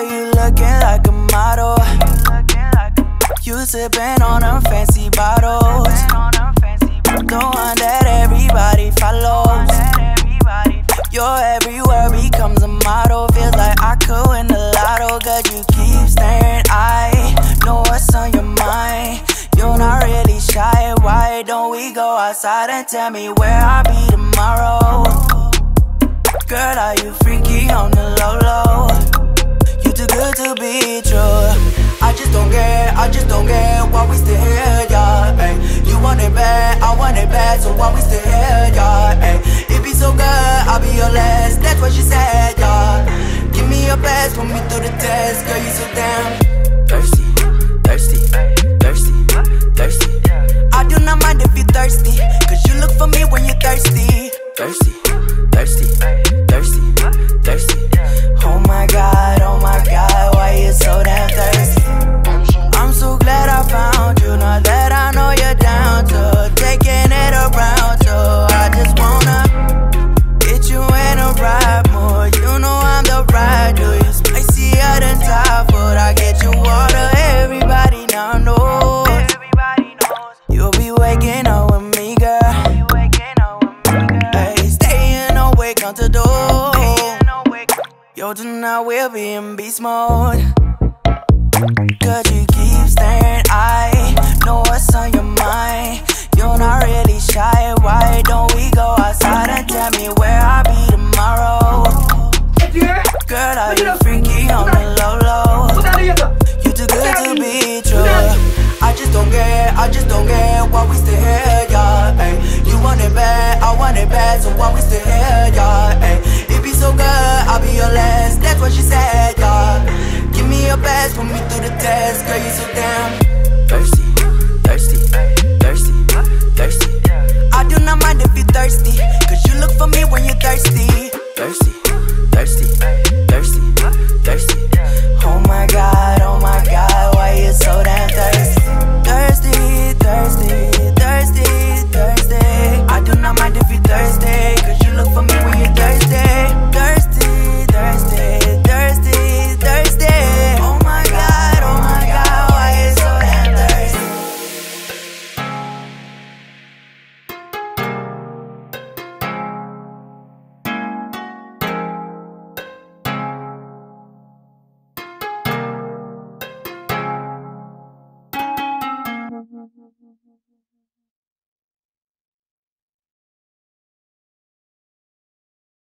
you looking like a model. You sipping on them fancy bottles, the one that everybody follows. Your every word becomes a motto. Feels like I could win the lotto. Cause you keep staring, I know what's on your mind. You're not really shy. Why don't we go outside and tell me where I'll be tomorrow? Girl, are you freaky on the low-low? You too good to be true. I just don't get why we still here, y'all. You want it bad, I want it bad, so why we still here, y'all? It be so good, I'll be your last, that's what she said, y'all. Give me your best, put me through the test, girl, you so damn thirsty, thirsty, thirsty, thirsty. I do not mind if you're thirsty, cause you look for me when you're thirsty. Thirsty, thirsty, thirsty, thirsty. Oh my god, why you so damn thirsty? I'm so glad I found you, now that I know you're down to taking it around. So I just wanna get you in a ride mood. You know I'm the ride, do you spicier than Thai food? I get you water, everybody now knows. You'll be waking up with me, girl. Hey, staying awake until dawn. Yo, tonight we'll be in beast mode. Cause you keep staring, I know what's on your mind. You're not really shy. Why don't we go outside and tell me where I'll be tomorrow? Girl, are you freaky on the low-low? You too good to be true. I just don't get why we still here, y'all. You want it bad, I want it bad, so why we still here, y'all? It be so good, I'll be your last, that's what she said, y'all. Give me your best, put me through the test, girl, you so